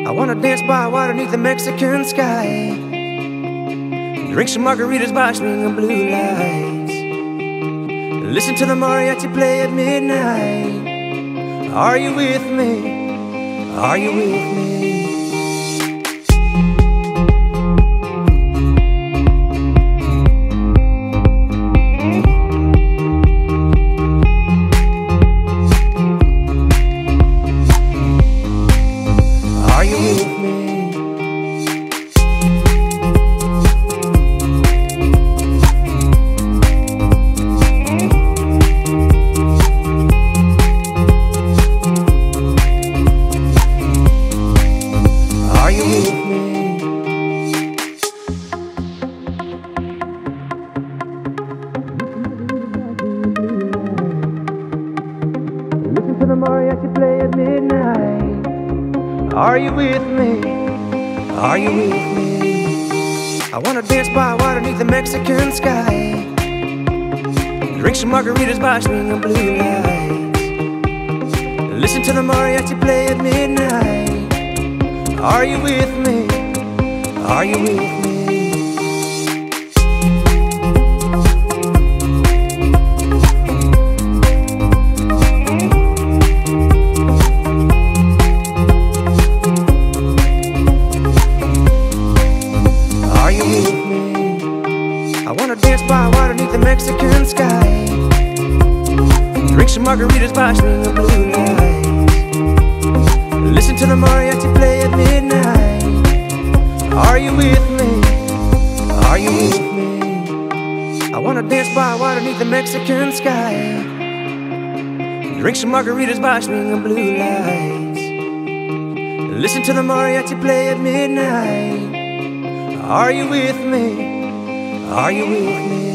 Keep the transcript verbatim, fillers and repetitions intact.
I wanna dance by water beneath the Mexican sky, drink some margaritas by swinging blue lights, listen to the mariachi play at midnight. Are you with me? Are you with me? To the mariachi play at midnight. Are you with me? Are you with me? I wanna dance by water beneath the Mexican sky, drink some margaritas by swinging blue lights, listen to the mariachi play at midnight. Are you with me? Are you with me? I wanna dance by water beneath the Mexican sky, drink some margaritas by swinging blue lights, listen to the mariachi play at midnight. Are you with me? Are you with me? I wanna dance by water beneath the Mexican sky, drink some margaritas by swinging blue lights, listen to the mariachi play at midnight. Are you with me? Are you with me?